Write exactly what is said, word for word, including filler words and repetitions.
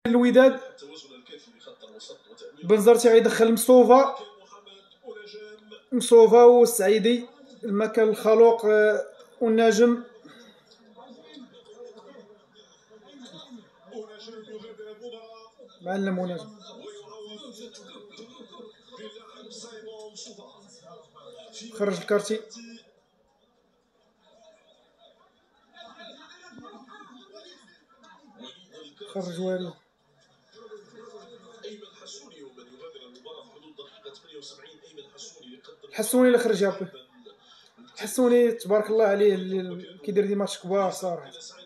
الوداد. بنزرتي غيدخل مصطوفى مصطوفى والسعيدي، المكان الخلوق والنجم. معلم ونجم. خرج الكارتي. خرج والو. الحسوني اللي خرج يابي. الحسوني تبارك الله عليه، اللي كيدير دي ماتش كبار صراحه.